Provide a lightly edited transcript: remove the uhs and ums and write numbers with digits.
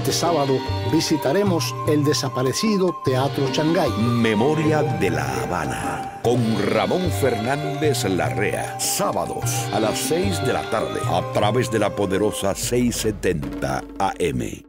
Este sábado visitaremos el desaparecido Teatro Shanghái. Memoria de La Habana, con Ramón Fernández Larrea. Sábados a las 6 de la tarde, a través de la poderosa 670 AM.